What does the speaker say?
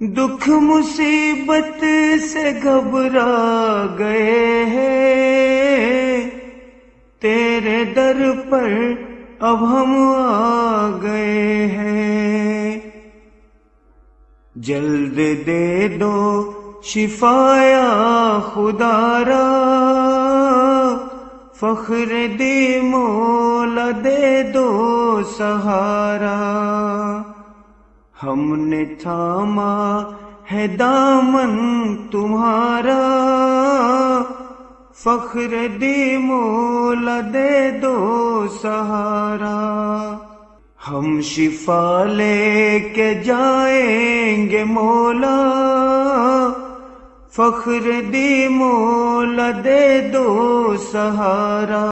दुख मुसीबत से घबरा गए हैं, तेरे दर पर अब हम आ गए हैं। जल्द दे दो शिफाया खुदारा, फख्र दे मौला दे दो सहारा। हमने थामा है दामन तुम्हारा, फख्र दे मौला दे दो सहारा। हम शिफा लेके जाएंगे मौला, फख्र दे मौला दे दो सहारा।